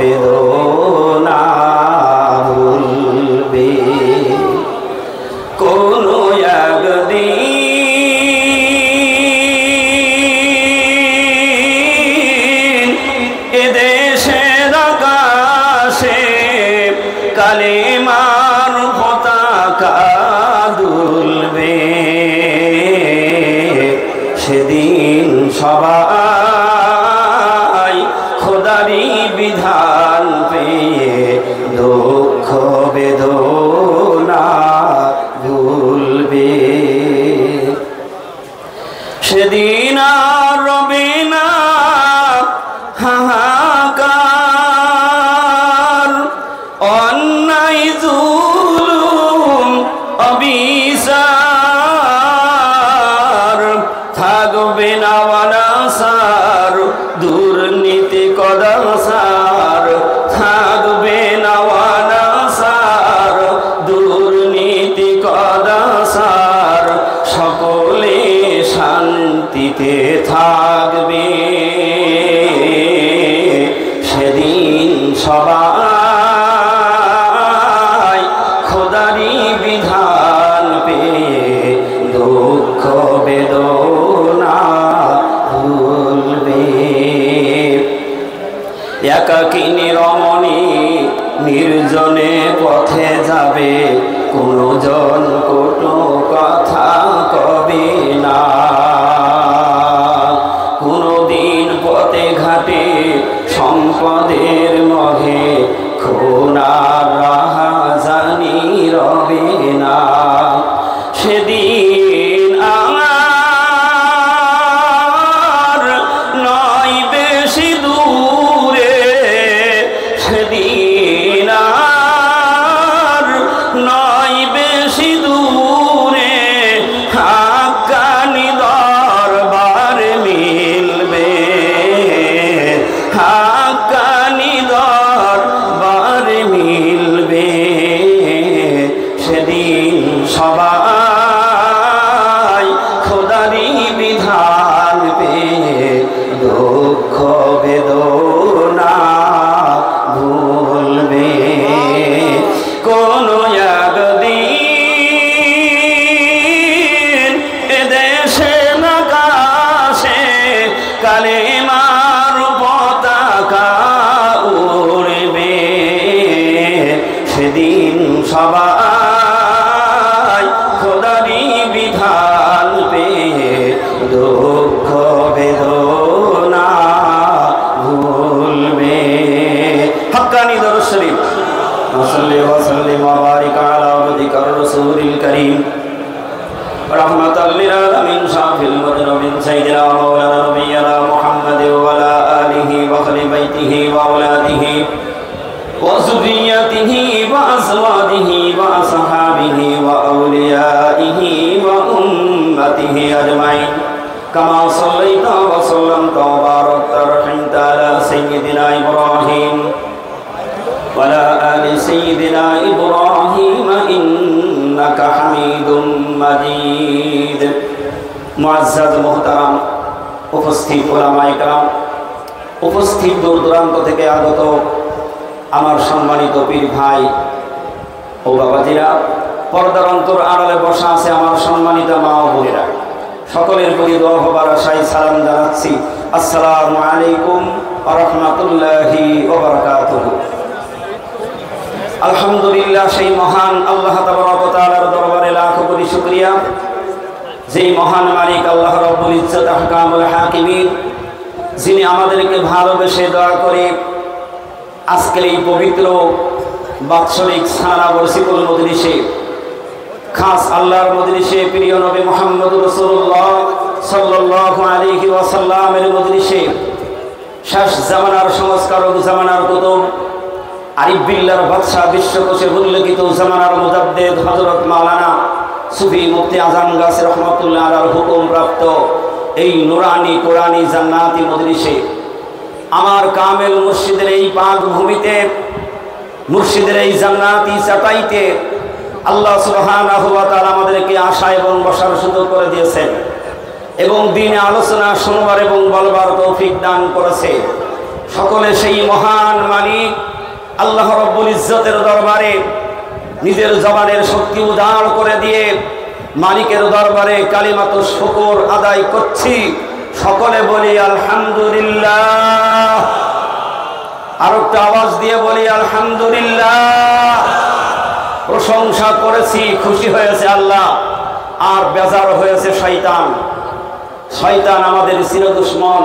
বেদনা ভুলবে কোনো একদিন এদেশের আকাশে কালেমার পতাকা দুলবে সেদিন সবাই খোদারি বিধান পেয়ে দুঃখ বেদনা ভুলবে সেদিন আর রবে না হাহাকার অন্যায় জুলুম অবিচার থাকবে না অনাচার দুর্নীতি কদাচার থাকবে না অনাচার দুর্নীতি কদাচার সকলে শান্তিতে থাকবে সেদিন সবাই খোদারি বিধান পেয়ে দুঃখ বেদনা ভুলবে একাকিনী রমণী নির্জনে পথে যাবে কোনো জন কোনো কথা কবে না কোনদিন পথে ঘাটে সম্পদের মহে খুনার রাহাজানি রবে না সেদিন আমার নয় বেশি দূরে সেদিন আর নয় বেশি দূরে হাক্কানি দরবার মিলবে হাক্কানি দরবার মিলবে সেদিন সবাই খোদারি বিধান পেয়ে দুঃখ বেদনা ভুলবে কোনো একদিন এদেশে আকাশে কালেমার পতাকা উড়বে সেদিন সবাই খোদারি বিধান পেয়ে দুঃখ বেদনা ভুলবে হাক্কানি দরুদ শরীফ সাল্লি ওয়া সাল্লিম ওয়া বারিক আলা আবদিকা রাসূলিল কারীম রাহমাতাল লিল আলামিন শাফিল মুযনিবিন সাইয়্যিদিনা ওয়া মাওলানা নবিয়্যিনা মুহাম্মাদ ওয়া আলা আলিহি ওয়া আহলি বাইতিহি ওয়া আওলাদিহি ওয়া যুররিয়্যাতিহি ওয়া আজওয়াজিহি ওয়া আসহাবিহি ওয়া আউলিয়াইহি ওয়া উম্মতিহি আজমাইন কামা সাল্লাইতা ওয়া সাল্লামতা ওয়া বারাকতা ওয়া রাহিমতা আলা সাইয়্যিদিনা ইব্রাহিম ওয়া আলা আলি সাইয়্যিদিনা ইব্রাহিম ইন্নাকা হামিদুম মাজিদ মুআজ্জাজ মুহতারাম উপস্থিত উলামায়ে কেরাম উপস্থিত দূর দূরান্ত থেকে আগত আমার সম্মানিত পীর ভাই ও বাবাজিরা পর্দার অন্তর আড়ালে বসা আছে আমার সম্মানিত মা ও বোনেরা সকলের প্রতি দোয়া হবার আশায় সালাম জানাচ্ছি আসসালামু আলাইকুম ওয়া রাহমাতুল্লাহি ওয়া বারাকাতুহু আলহামদুলিল্লাহ সেই মহান আল্লাহ তাবারক ওয়া তাআলার দরবারে লাখ কোটি শুকরিয়া যেই মহান মালিক আল্লাহ রাব্বুল ইজ্জত আহকামুল হাকিমিন যিনি আমাদেরকে ভালোবেসে দয়া করে আজকের এই পবিত্র বাৎসরিক সানা বর্ষিকুল মজলিসে খাস আল্লাহর মজলিসে প্রিয় নবী মুহাম্মদ রাসূলুল্লাহ সাল্লাল্লাহু আলাইহি ওয়াসাল্লামের মজলিসে শেষ জামানার সংস্কারক জামানার কুতুব আরিফ বিল্লাহর বাদশা বিশ্বকোষে উল্লেখিত জামানার মুজাদ্দিদ হযরত মাওলানা সুফি মুফতি আজম গাছ রহমাতুল্লাহ আলাইহির হুকুম প্রাপ্ত এই নুরানি কোরআনি জান্নাতি মজলিসে আমার কামেল মুর্শিদের এই পাক ভূমিতে মুর্শিদের এই জান্নাতি চাটাইতে আল্লাহ সুবহানাহু ওয়া তাআলা আমাদেরকে আশা এবং বসার সুযোগ করে দিয়েছেন এবং দিনে আলোচনা শুনবার এবং বলবার তৌফিক দান করেছে। সকলে সেই মহান মালিক আল্লাহ রব্বুল ইজ্জতের দরবারে নিজের জবানের শক্তি উজাড় করে দিয়ে মালিকের দরবারে কালিমাতুশ শুকর আদায় করছি। সকলে বলি আলহামদুলিল্লাহ। আর একটা আওয়াজ দিয়ে বলি আলহামদুলিল্লাহ। প্রশংসা করেছি, খুশি হয়েছে আল্লাহ, আর বেজার হয়েছে শয়তান। শয়তান আমাদের চিরদুশমন,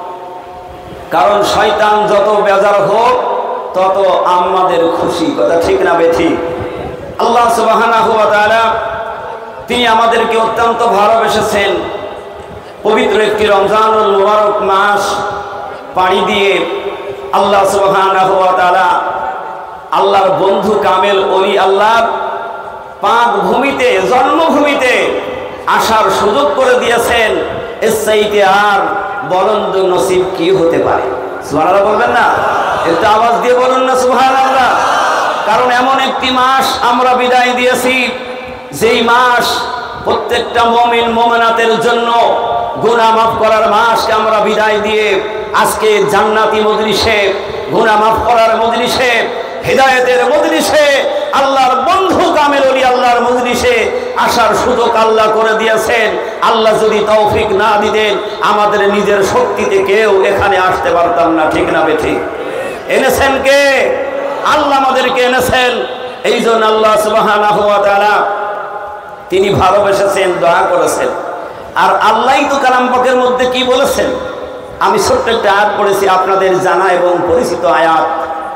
কারণ শয়তান যত বেজার হোক তত আমাদের খুশি। কথা ঠিক না বেঠিক? আল্লাহ সুবহানাহু ওয়া তাআলা তিনি আমাদেরকে অত্যন্ত ভালোবেসেছেন। পবিত্র একটি রমজানুল মুবারক মাস পাড়ি দিয়ে আল্লাহ সুবহানাহু ওয়া তাআলা আল্লাহর বন্ধু কামেল ওলি আল্লাহর পাক ভূমিতে, জন্মভূমিতে আসার সুযোগ করে দিয়েছেন। এর চাইতে আর বলন্দ নসিব কি হতে পারে? সুবহানাল্লাহ বলবেন না? একটু আওয়াজ দিয়ে বলুন না সুবহানাল্লাহ। কারণ এমন একটি মাস আমরা বিদায় দিয়েছি, যেই মাস প্রত্যেকটা মুমিন মুমিনাতের জন্য গুনাহ মাফ করার মাসকে আমরা বিদায় দিয়ে আজকে জান্নাতি মজলিসে, গুনাহ মাফ করার মজলিসে, হিদায়াতের মজলিসে, আল্লাহর বন্ধু কামেল ওলি আল্লাহর মজলিসে আসার সুযোগ আল্লাহ করে দিয়েছেন। আল্লাহ যদি তৌফিক না দিতেন আমাদের নিজের শক্তিতে কেউ এখানে আসতে পারতাম না। ঠিক না বেঠিক? এনেছেন কে? আল্লাহ আমাদেরকে এনেছেন। এই জন্য আল্লাহ সুবহানাহু ওয়া তাআলা তিনি ভালোবেসেছেন, দয়া করেছেন। আর আল্লাহই তো কালাম পাকের মধ্যে কি বলেছেন? আমি ছোট্ট একটা আয়াত পড়েছি, আপনাদের জানা এবং পরিচিত আয়াত।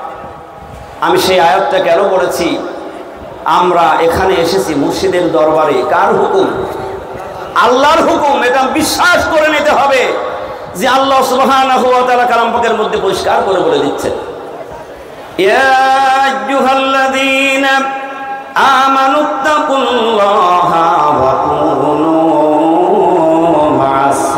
আমি সেই আয়াতটা কেন পড়েছি? আমরা এখানে এসেছি মুর্শিদের দরবারে। কার হুকুম? আল্লাহর হুকুম। এটা বিশ্বাস করে নিতে হবে যে আল্লাহ সুবহানাহু ওয়া তাআলা কালাম পাকের মধ্যে পরিষ্কার করে বলে দিচ্ছেন, ইয়া আইয়ুহাল্লাযীনা আমানুত্তাকুল্লাহা ওয়া কুনু মা'আস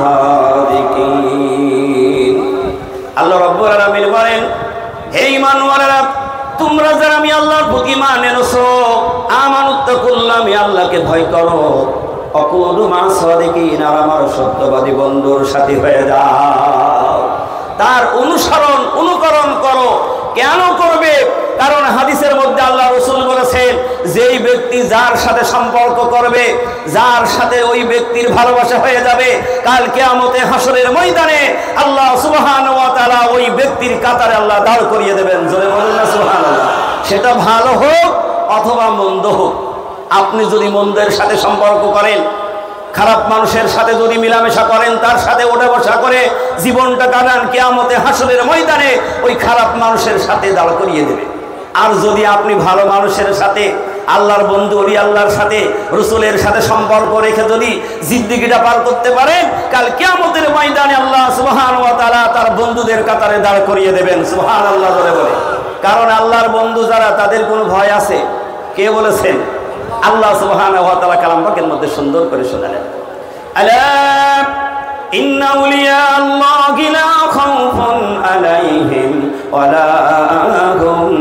সাদিকিন। আল্লাহ রাব্বুল আলামিন বলেন, হে ঈমানওয়ালারা, তোমরা যারা আমি আল্লাহর প্রতি ঈমান এনেছো, আমানুত্তাকুল্লাহ, আমি আল্লাহকে ভয় করো, ওয়া কুনু মা'আস সাদিকিন, আর আমার সত্যবাদী বন্ধুর সাথী হয়ে যাও। তার অনুকরণ করো। কেন করবে? কারণ হাদিসের মধ্যে আল্লাহ রাসূল বলেছেন, যেই ব্যক্তি যার সাথে সম্পর্ক করবে, যার সাথে ওই ব্যক্তির ভালোবাসা হয়ে যাবে, কাল কিয়ামতে হাসরের ময়দানে আল্লাহ সুবহানাহু ওয়া তাআলা ওই ব্যক্তির কাতারে আল্লাহ দাঁড় করিয়ে দেবেন। জোরে বলুন না সুবহানাল্লাহ। সেটা ভালো হোক অথবা মন্দ হোক। আপনি যদি মন্দের সাথে সম্পর্ক করেন, খারাপ মানুষের সাথে যদি মিলামেশা করেন, তার সাথে ওঠা বসা করে জীবনটা কাটান, কিয়ামতে হাসরের ময়দানে ওই খারাপ মানুষের সাথে দাঁড় করিয়ে দেবে। আর যদি আপনি ভালো মানুষের সাথে, আল্লাহর বন্ধু ওলি আল্লাহর সাথে, রাসূলের সাথে সম্পর্ক রেখে যদি জিন্দেগিটা পার করতে পারেন, কাল কিয়ামতের ময়দানে আল্লাহ সুবহানাহু ওয়া তাআলা তার বন্ধুদের কাতারে দাঁড় করিয়ে দেবেন। সুবহানাল্লাহ বলে বলে। কারণ আল্লাহর বন্ধু যারা, তাদের কোনো ভয় আছে? কে বলেছেন? আল্লাহ সুবহানাহু ওয়া তাআলা কালাম পাকের মধ্যে সুন্দর করে শোনালেন, আলা ইন্না আউলিয়া আল্লাহি লা খাউফুন আলাইহিম ওয়া লা হুম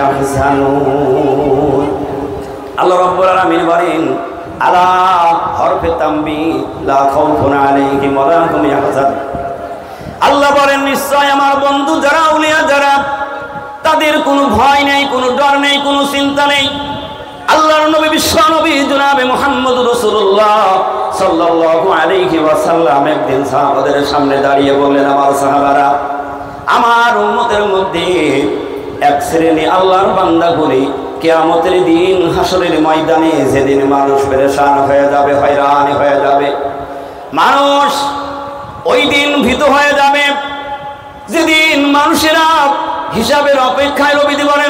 ইয়াহজানুন। আল্লাহ রাব্বুল আলামিন বলেন, আলা হরফে তামবিহ, লা খাউফুন আলাইহিম ওয়া লা হুম ইয়াহজানুন। আল্লাহ বলেন, নিশ্চয় আমার বন্ধু যারা, আউলিয়া যারা, তাদের কোনো ভয় নেই, কোনো ডর নেই, কোনো চিন্তা নেই। আল্লাহর নবী, বিশ্ব নবী জনাবে মুহাম্মদ রাসূলুল্লাহ সাল্লাল্লাহু আলাইহি ওয়াসাল্লাম একদিন সাহাবাদের সামনে দাঁড়িয়ে বললেন, আমার সাহাবারা, আমার উম্মতের মধ্যে এক শ্রেণী আল্লাহর বান্দাগুলি কিয়ামতের দিন হাসরের ময়দানে, যেদিন মানুষ পেরেশান হয়ে যাবে, হয়রান হয়ে যাবে, মানুষ ওই দিন ভীত হয়ে যাবে, যেদিন মানুষেরা হিসাবের অপেক্ষায়, নবী বলেন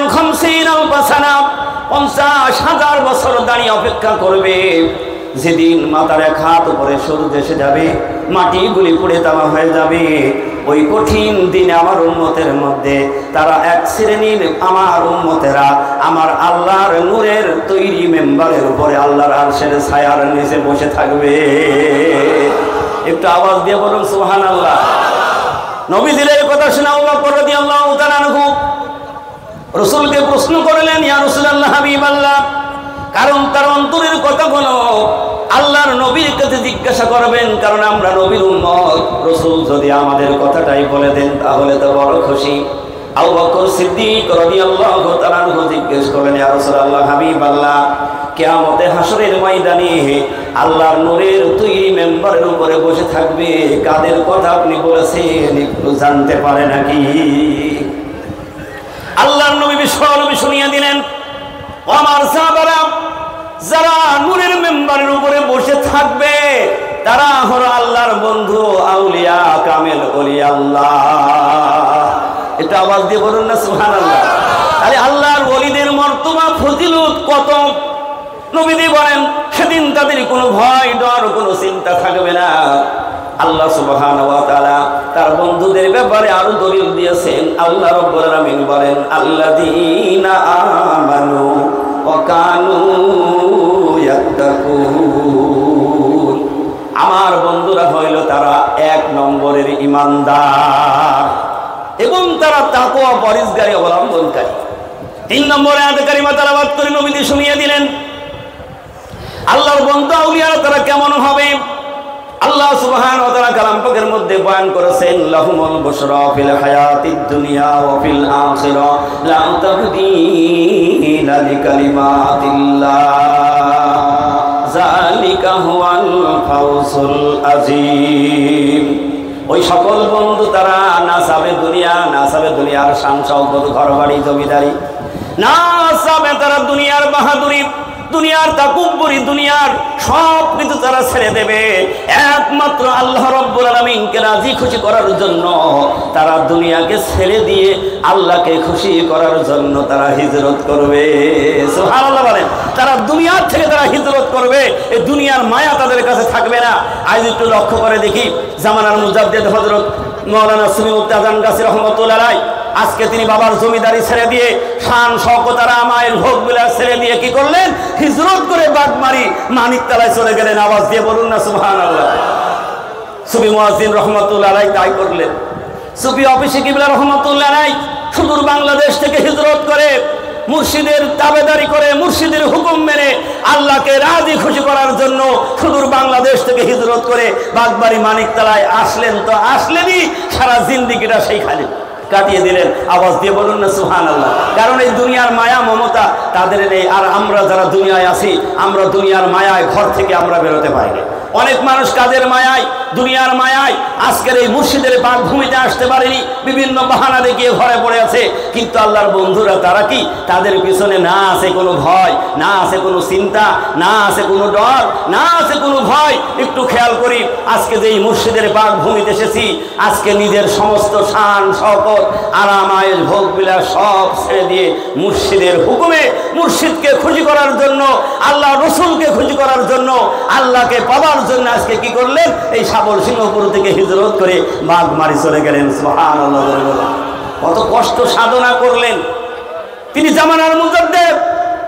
50,000 বছর দাঁড়িয়ে অপেক্ষা করবে, যেদিন মাথার এক হাত উপরে সূর্য এসে যাবে, মাটিগুলি পুড়ে তামা হয়ে যাবে। ওই কঠিন দিনে আমার উম্মতের মধ্যে তারা এক শ্রেণীর আমার উম্মতেরা আমার আল্লাহর নূরের তৈরি মেম্বারের উপরে আল্লাহর আরশের ছায়ার নিচে বসে থাকবে। একটু আওয়াজ দিয়ে বলুন সুবহানাল্লাহ। নবীজির এই কথা শুনে আবু বকর রাদিয়াল্লাহু তাআলা আনহু রাসূলকে প্রশ্ন করলেন, ইয়া রাসূলুল্লাহ, হাবিবাল্লাহ, কারণ তার অন্তরের কথাগুলো আল্লাহর নবীর কাছে জিজ্ঞাসা করবেন, কারণ আমরা নবীর উম্মত। রাসূল যদি আমাদের কথাটাই বলে দেন তাহলে তো বড় খুশি। আবু বকর সিদ্দিক রাদিয়াল্লাহু তাআলা আনহু জিজ্ঞেস করলেন, ইয়া রাসূলুল্লাহ, হাবিবাল্লাহ, কিয়ামতে হাসরের ময়দানে আল্লাহর নূরের তৈরি মেম্বারের উপরে বসে থাকবে, কাদের কথা আপনি বলেছেন একটু জানতে পারে নাকি? আল্লাহর নবী বিশ্বনবী শুনিয়ে দিলেন, আমার সাহাবারা, যারা নূরের মেম্বারের উপরে বসে থাকবে তারা হলো আল্লাহর বন্ধু, আউলিয়া, কামেল ওলি আল্লাহ। এটা আওয়াজ দিয়ে বলুন না সুবহানাল্লাহ। তাহলে আল্লাহর ওলিদের মর্তবা ফজিলত কত! নবীজি বলেন সেদিন তাদের কোনো ভয় ডর কোনো চিন্তা থাকবে না। আল্লাহ সুবহানাহু ওয়া তাআলা তার বন্ধুদের ব্যাপারে আরো দলিল দিয়েছেন। আল্লাহ রাব্বুল আলামিন বলেন, আল্লাযীনা আমানু ওয়া কানু ইয়াত্তাকুন। আমার বন্ধুরা হইল তারা 1 নম্বরের ঈমানদার এবং তারা তাকওয়া পরহেজগারি অবলম্বনকারী। 3 নম্বরে আয়াতে কারিমা তেলাওয়াত করে নবীজি শুনিয়ে দিলেন আল্লাহর বন্ধু আউলিয়ারা তারা কেমন হবে। আল্লাহ সুবহানাহু ওয়া তাআলা কালাম পাকের মধ্যে বয়ান করেছেন, লাহুমুল বুশরা ফিল হায়াতিদ দুনিয়া ওয়া ফিল আখিরা লা তাবদীলা লিকালিমাতিল্লাহ যালিকা হুয়াল ফাওজুল আযীম। ওই সকল বন্ধু তারা না চাবে দুনিয়া, না চাবে দুনিয়ার শান শওকত, ঘরবাড়ি, জমিদারি, না চাবে তারা দুনিয়ার বাহাদুরি, দুনিয়ার তাকুব্বুরি, দুনিয়ার সব কিছু তারা ছেড়ে দেবে। একমাত্র আল্লাহ রাব্বুল আলামিনকে রাজি খুশি করার জন্য তারা দুনিয়াকে ছেড়ে দিয়ে আল্লাহকে খুশি করার জন্য তারা হিজরত করবে। সুবহানাল্লাহ বলেন। তারা দুনিয়ার থেকে তারা হিজরত করবে, এই দুনিয়ার মায়া তাদের কাছে থাকবে না। আজ একটু লক্ষ্য করে দেখি, জামানার মুজাদ্দিদ হযরত মাওলানা সুমিউত আযান গাছী রাহমাতুল্লাহ আলাইহি, আজকে তিনি বাবার জমিদারি ছেড়ে দিয়ে, শান শওকত আর আমায়ের ভোগ বিলাস ছেড়ে দিয়ে কি করলেন? হিজরত করে বাগমারি মানিকতলায় চলে গেলেন। আওয়াজ দিয়ে বলুন না সুবহানাল্লাহ। সুফি মুয়াজ্জিন রহমাতুল্লাহ আলাইহি তাই করলেন। সুফি অফিসে কিবলা রহমাতুল্লাহ আলাইহি সুদূর বাংলাদেশ থেকে হিজরত করে, মুর্শিদের তাবেদারি করে, মুর্শিদের হুকুম মেনে আল্লাহকে রাজি খুশি করার জন্য সুদূর বাংলাদেশ থেকে হিজরত করে বাগবাড়ি মানিকতলায় আসলেন। তো আসলেনই, সারা জিন্দেগিটা সেইখানে কাটিয়ে দিলেন। আওয়াজ দিয়ে বলুন না সুবহানাল্লাহ। কারণ এই দুনিয়ার মায়া মমতা তাদের নেই। আর আমরা যারা দুনিয়ায় আছি, আমরা দুনিয়ার মায়ায় ঘর থেকে আমরা বেরোতে পারি না। অনেক মানুষ কাজের মায়ায়, দুনিয়ার মায়ায় আজকের এই মুর্শিদের পাক ভূমিতে আসতে পারেনি, বিভিন্ন বাহানা দেখিয়ে ঘরে পড়ে আছে। কিন্তু আল্লাহর বন্ধুরা তারা কি? তাদের পিছনে না আছে কোনো ভয়, না আছে কোনো চিন্তা, না আছে কোনো ডর, না আছে কোনো ভয়। একটু খেয়াল করি, আজকে যে এই মুর্শিদের পাক ভূমিতে এসেছি, আজকে নিজের সমস্ত শান শওকত আরাম আয়েশ ভোগ বিলাস সব ছেড়ে দিয়ে মুর্শিদের হুকুমে, মুর্শিদকে খুশি করার জন্য, আল্লাহ রসুলকে খুশি করার জন্য, আল্লাহকে পাওয়ার জন্য আজকে কি করলেন? এই সাবল সিংহপুর থেকে হিজরত করে বাগমারি চলে গেলেন। সুবহানাল্লাহ। কত কষ্ট সাধনা করলেন তিনি, জামানার মুজাদ্দিদ।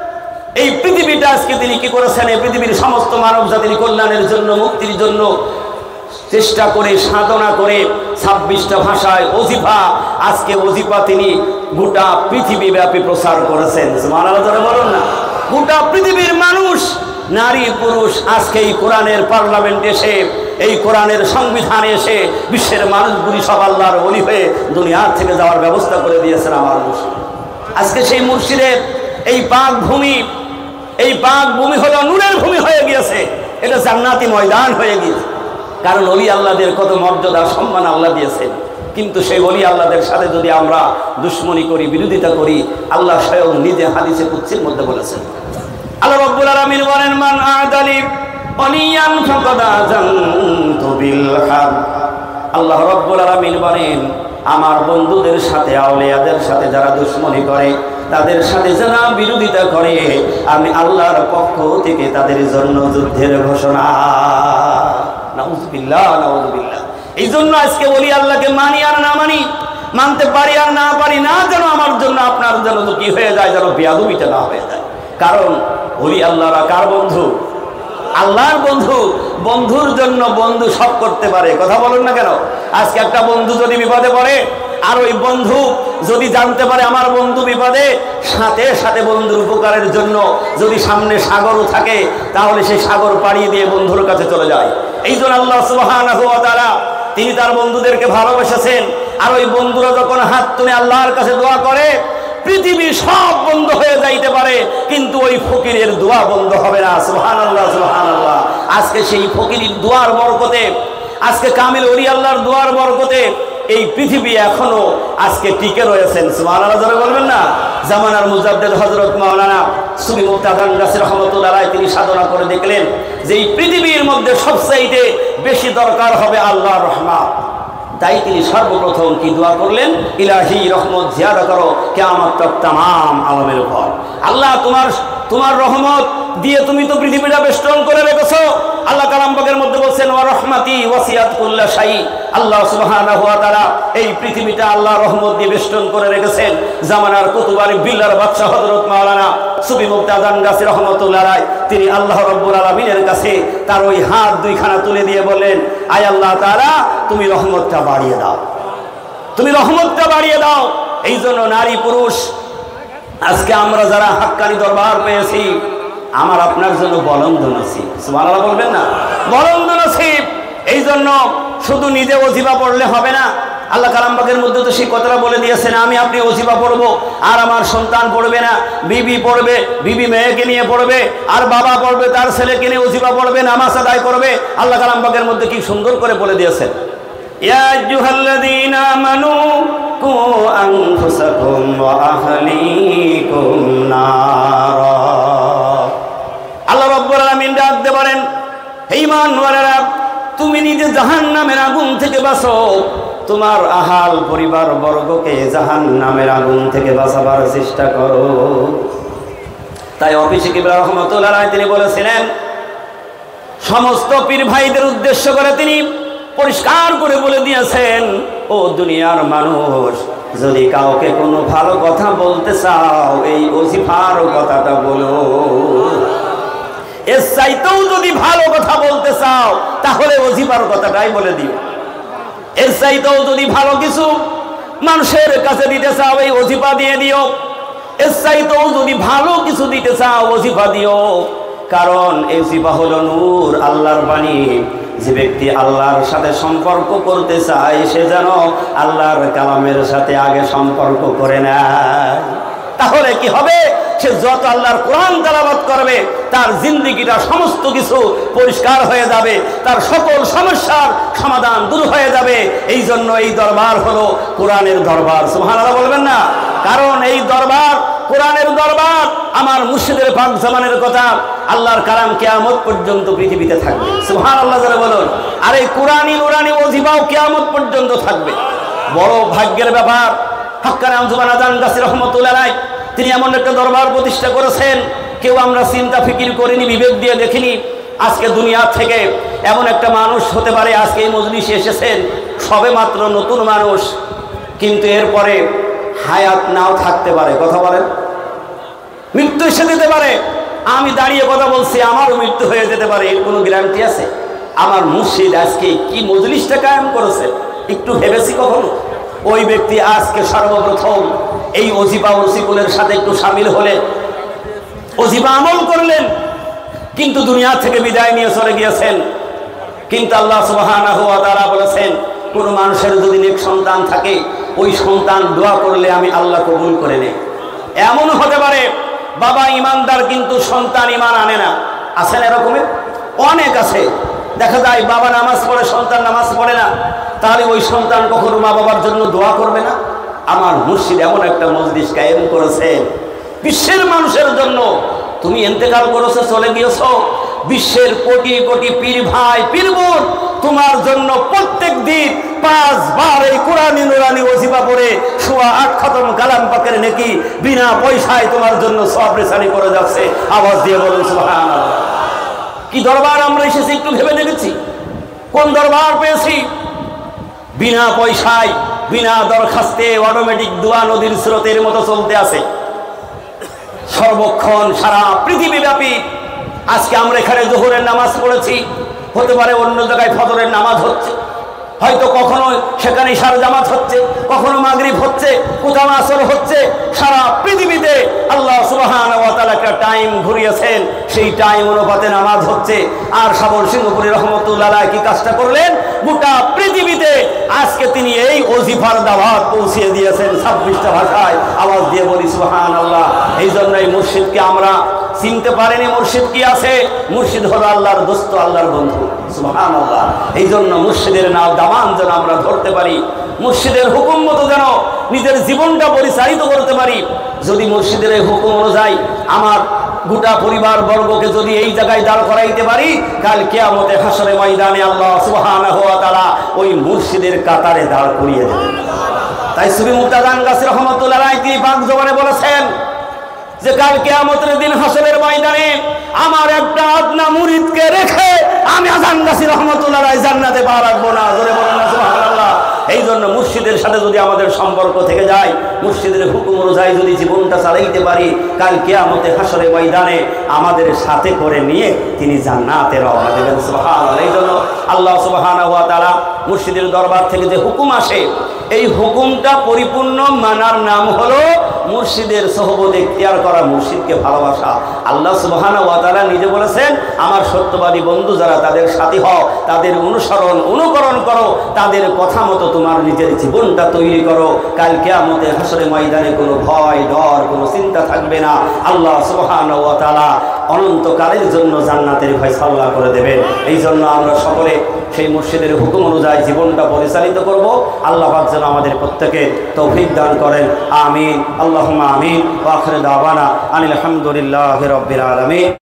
এই পৃথিবীটা আজকে তিনি কি করেছেন? এই পৃথিবীর সমস্ত মানব জাতির কল্যাণের জন্য, মুক্তির জন্য চেষ্টা করে, সাধনা করে 26টা ভাষায় ওজিফা, আজকে ওজিফা তিনি গোটা পৃথিবী ব্যাপী প্রচার করেছেন। সুবহানাল্লাহ বলুন না। গোটা পৃথিবীর মানুষ, নারী পুরুষ আজকে এই কোরআনের পার্লামেন্টে এসে, এই কোরআনের সংবিধানে এসে বিশ্বের মানুষগুলি সব আল্লাহর ওলি হয়ে দুনিয়ার থেকে যাওয়ার ব্যবস্থা করে দিয়েছেন আমার মুর্শিদ। আজকে সেই মুর্শিদের এই পাক ভূমি, এই পাক ভূমি হলো নূরের ভূমি হয়ে গিয়েছে। এটা জান্নাতি ময়দান হয়ে গিয়েছে। কারণ ওলি আল্লাহদের কত মর্যাদা সম্মান আল্লাহ দিয়েছেন। কিন্তু সেই ওলি আল্লাহদের সাথে যদি আমরা দুশ্মনী করি, বিরোধিতা করি, আল্লাহ স্বয়ং নিজে হাদিসে কুদসির মধ্যে বলেছেন। আল্লাহ রাব্বুল আলামিন বলেন, মান আদালি ওলিয়ান ফাকাদ আযানতু বিল হারব। আল্লাহ রাব্বুল আলামিন বলেন, আমার বন্ধুদের সাথে, আউলিয়াদের সাথে যারা দুশ্মনী করে, তাদের সাথে যারা বিরোধিতা করে, আমি আল্লাহর পক্ষ থেকে তাদের জন্য যুদ্ধের ঘোষণা। নাউযুবিল্লাহ, নাউযুবিল্লাহ। এই জন্য আজকে ওলি আল্লাহকে মানি আর না মানি, মানতে পারি আর না পারি, না যেন আমার জন্য আপনার জন্য তো কি হয়ে যায়, যেন বেয়াদবিটা না হয়ে যায়। কারণ ওলি আল্লাহরা কার বন্ধু? আল্লাহর বন্ধু। বন্ধুর জন্য বন্ধু সব করতে পারে। কথা বলুন না কেন? আজকে একটা বন্ধু যদি বিপদে পড়ে, আর ওই বন্ধু যদি জানতে পারে আমার বন্ধু বিপদে, সাথে সাথে বন্ধুর উপকারের জন্য যদি সামনে সাগরও থাকে তাহলে সেই সাগর পাড়িয়ে দিয়ে বন্ধুর কাছে চলে যায়। এই জন্য আল্লাহ সুবহানাহু ওয়া তাআলা তিনি তার বন্ধুদেরকে ভালোবেসেছেন। আর ওই বন্ধুরা যখন হাত তুলে আল্লাহর কাছে দোয়া করে, পৃথিবী সব বন্ধ হয়ে যাইতে পারে কিন্তু ওই ফকিরের দোয়া বন্ধ হবে না। সুবহানাল্লাহ, সুবহানাল্লাহ। আজকে সেই ফকিরের দোয়ার বরকতে, আজকে কামিল ওলি আল্লাহর দোয়ার বরকতে এই পৃথিবী এখনো আজকে টিকে রয়েছেন। সুবহানাল্লাহ জোরে বলবেন না? জামানার মুজাদ্দিদ হযরত মাওলানা সুফি মুফতি আযম গাছী রাহমাতুল্লাহ আলাইহি তিনি সাধনা করে দেখলেন যে এই পৃথিবীর মধ্যে সবচেয়ে বেশি দরকার হবে আল্লাহর রহমত। তাই তিনি সর্বপ্রথম কি দোয়া করলেন? ইলাহি রহমত জিয়াদা করো কিয়ামত তক तमाम আলমের উপর। আল্লাহ তোমার রহমত দিয়ে তুমি তো পৃথিবীটা বেষ্টন করে রেখেছো। আল্লাহ কালাম পাকের মধ্যে বলছেন ওয়া রাহমাতি ওয়াসিয়াত কুল্লা শাই। আল্লাহ সুবহানাহু ওয়া তাআলা এই পৃথিবীটা আল্লাহর রহমত দিয়ে বেষ্টন করে রেখেছেন। জামানার কুতুবারি বিল্লার বাদশা হযরত মাওলানা সুফি মুফতি আযম গাছী রাহমাতুল্লাহ আলাইহি তিনি আল্লাহ রাব্বুল আলামিনের কাছে তার ওই হাত দুইখানা তুলে দিয়ে বলেন, আয় আল্লাহ তাআলা তুমি রহমতটা বাড়িয়ে দাও, তুমি রহমতটা বাড়িয়ে দাও। এই জন্য নারী পুরুষ আজকে আমরা যারা হাক্কানি দরবার পেয়েছি, আমার আপনার জন্য বলন্দ নসিব। সুবহানাল্লাহ বলবেন না? বলন্দ নসিব। এই জন্য শুধু নিজে ওজিফা পড়লে হবে না। আল্লাহ কালাম পাকের মধ্যে তো সেই কথাটা বলে দিয়েছেন, আমি আপনি ওজিফা পড়বো আর আমার সন্তান পড়বে না, বিবি পড়বে, বিবি মেয়েকে নিয়ে পড়বে, আর বাবা পড়বে তার ছেলেকে নিয়ে ওজিফা পড়বে, নামাজ আদায় করবে। আল্লাহ কালাম পাকের মধ্যে কি সুন্দর করে বলে দিয়েছেন, ইয়া আইয়ুহাল্লাযীনা আমানু কু আনফুসাকুম ওয়া আহলিকুম নারা। আল্লাহ রাব্বুল আলামিন ডাক দিয়ে বলেন, হে ঈমানওয়ালারা তুমি নিজে জাহান্নামের আগুন থেকে বাঁচো, তোমার আহাল পরিবার বর্গকে জাহান্নামের আগুন থেকে বাঁচাবার চেষ্টা করো। তাই অফিসে কিবলা রহমাতুল্লাহ আলাইহি তিনি বলেছিলেন, সমস্ত পীর ভাইদের উদ্দেশ্য করে তিনি পরিষ্কার করে বলে দিয়েছেন, ও দুনিয়ার মানুষ, যদি কাউকে কোনো ভালো কথা বলতে চাও এই ওজিফার কথাটা বলো। এর চাইতেও যদি ভালো কথা বলতে চাও তাহলে ওজিফার কথাটাই বলে দিও। এর চাইতেও যদি ভালো কিছু মানুষের কাছে দিতে চাও এই ওজিফা দিয়ে দিও। এর চাইতেও যদি ভালো কিছু দিতে চাও ওজিফা দিও। কারণ এই ওজিফা হলো নূর, আল্লাহর বাণী। যে ব্যক্তি আল্লাহর সাথে সম্পর্ক করতে চায় সে যেন আল্লাহর কালামের সাথে আগে সম্পর্ক করে নেয়। তাহলে কি হবে? সে যত আল্লাহর কোরআন তেলাওয়াত করবে তার জিন্দেগিটা সমস্ত কিছু পরিষ্কার হয়ে যাবে, তার সকল সমস্যার সমাধান দূর হয়ে যাবে। এই জন্য এই দরবার হলো কোরআনের দরবার। সুবহানাল্লাহ বলবেন না? কারণ এই দরবার কোরআনের দরবার। আমার মুর্শিদের পাক জামানের কথা, আল্লাহর কালাম কিয়ামত পর্যন্ত পৃথিবীতে থাকবে। সুবহানাল্লাহ যারা বলুন। আর এই কোরআনি নুরানি ওজিফাও কিয়ামত পর্যন্ত থাকবে। বড় ভাগ্যের ব্যাপার। হাক্কানি আঞ্জুমান আযান গাছী রাহমাতুল্লাহ আলাইহি তিনি এমন একটা দরবার প্রতিষ্ঠা করেছেন, কেউ আমরা চিন্তা ফিকির করিনি, বিবেক দিয়ে দেখিনি। আজকে দুনিয়া থেকে এমন একটা মানুষ হতে পারে, আজকে এই মজলিসে এসেছেন সবে মাত্র নতুন মানুষ, কিন্তু এরপরে হায়াত নাও থাকতে পারে। কথা বলেন, মৃত্যু এসে যেতে পারে। আমি দাঁড়িয়ে কথা বলছি, আমারও মৃত্যু হয়ে যেতে পারে, এর কোনো গ্যারান্টি আছে? আমার মুর্শিদ আজকে কি মজলিসটা কায়েম করেছে একটু ভেবেছি কখনো? ওই ব্যক্তি আজকে সর্বপ্রথম এই ওজিফা ওসিকুলের সাথে একটু শামিল হলেন, ওজিফা আমল করলেন, কিন্তু দুনিয়া থেকে বিদায় নিয়ে চলে গিয়েছেন। কিন্তু আল্লাহ সুবহানাহু ওয়া তাআলা বলেছেন, কোন মানুষের যদি নেক সন্তান থাকে ওই সন্তান দোয়া করলে আমি আল্লাহ কবুল করে নেই। এমন হতে পারে বাবা ইমানদার কিন্তু সন্তান ইমান আনে না, আছেন এরকমের অনেক আছে। দেখা যায় বাবা নামাজ পড়ে সন্তান নামাজ পড়ে না, তাহলে ওই সন্তান কখনো মা বাবার জন্য দোয়া করবে না? আমার মুর্শিদ এমন একটা মজলিস কায়েম করেছেন বিশ্বের মানুষের জন্য। তুমি ইন্তেকাল করেছো, চলে গিয়েছো, বিশ্বের কোটি কোটি পীর ভাই পীর বোন তোমার জন্য প্রত্যেক দিন 5 বার এই কোরআনি নুরানি ওজিফা পড়ে 8 খতম কালাম পাকের নেকি বিনা পয়সায় তোমার জন্য সওয়াব রেসানি করে যাচ্ছে। আওয়াজ দিয়ে বলুন সুবহানাল্লাহ। কি দরবার আমরা এসেছি একটু ভেবে দেখেছি? কোন দরবার পেয়েছি? বিনা পয়সায় বিনা দরখাস্তে অটোমেটিক দোয়া নদীর স্রোতের মতো চলতে আছে সর্বক্ষণ সারা পৃথিবী ব্যাপী। আজকে আমরা এখানে জোহরের নামাজ পড়েছি, হতে পারে অন্য জায়গায় ফজরের নামাজ হচ্ছে, হয়তো কখনো সেখানে ইশার জামাত হচ্ছে, কখনো মাগরিব হচ্ছে, কোথাও আসর হচ্ছে। সারা পৃথিবীতে আল্লাহ সুবহানাহু ওয়া তাআলা একটা টাইম ঘুরিয়েছেন, সেই টাইম অনুপাতে নামাজ হচ্ছে। আর সাবর সিংহপুরী রহমতুল্লাহ আলাইহি কি কাজটা করলেন, গোটা পৃথিবীতে আজকে তিনি এই ওজিফার দাওয়াত পৌঁছিয়ে দিয়েছেন 26টা ভাষায়। আওয়াজ দিয়ে বলি সুবহানাল্লাহ। এই জন্যই মুর্শিদকে আমরা চিনতে পারেনি। মুর্শিদ কি আছে? মুর্শিদ হলো আল্লাহর দোস্ত, আল্লাহর বন্ধু। সুবহানাল্লাহ। এই জন্য মুর্শিদের নাম দামান যেন আমরা ধরতে পারি, মুর্শিদের হুকুম মতো যেন নিজের জীবনটা পরিচালিত করতে পারি। যদি মুর্শিদের এই হুকুম অনুযায়ী আমার গোটা পরিবার বর্গকে যদি এই জায়গায় দাঁড় করাইতে পারি, কাল কিয়ামতে হাসরে ময়দানে আল্লাহ সুবহানাহু ওয়া তাআলা ওই মুর্শিদের কাতারে দাঁড় করিয়ে দেবেন। তাই সুফি মুক্তাদান গাছী রহমতুল্লাহ আলাইহি তিনি পাক জবানে বলেছেন যে কাল কিয়ামতের দিন হাসরের ময়দানে আমার একটা আদনা মুরিদকে রেখে আমি আজান গাছী রহমতুল্লাহ আলাইহি জান্নাতে পা রাখবো না। জোরে বলেন না সুবহানাল্লাহ। এই জন্য মুর্শিদের সাথে যদি আমাদের সম্পর্ক থেকে যায়, মুর্শিদের হুকুম অনুযায়ী যদি জীবনটা চালাইতে পারি, কাল কিয়ামতে হাসরে ময়দানে আমাদের সাথে করে নিয়ে তিনি জান্নাতে রওনা দেবেন। সুবহানাল্লাহ। এই জন্য আল্লাহ সুবহানাহু ওয়া তাআলা মুর্শিদের দরবার থেকে যে হুকুম আসে, এই হুকুমটা পরিপূর্ণ মানার নাম হলো মুর্শিদের সোহবত ইখতিয়ার করা, মুর্শিদকে ভালোবাসা। আল্লাহ সুবহানাহু ওয়া তাআলা নিজে বলেছেন, আমার সত্যবাদী বন্ধু যারা, তাদের সাথী হও, তাদের অনুকরণ করো, তাদের কথা মতো তোমার নিজের জীবনটা তৈরি করো। কাল কিয়ামতে হাসরে ময়দানে কোনো ভয় ডর কোনো চিন্তা থাকবে না। আল্লাহ সুবহানাহু ওয়া তাআলা অনন্তকালের জন্য জান্নাতের ফয়সালা করে দেবেন। এই জন্য আমরা সকলে সেই মুর্শিদের হুকুম অনুযায়ী জীবনটা পরিচালিত করব। আল্লাহ পাক যেন আমাদের প্রত্যেকে তৌফিক দান করেন। আমিন। আল্লাহুম্মা আমিন। ওয়া আখিরু দাওয়ানা আনিল হামদুলিল্লাহি রাব্বিল আলামিন।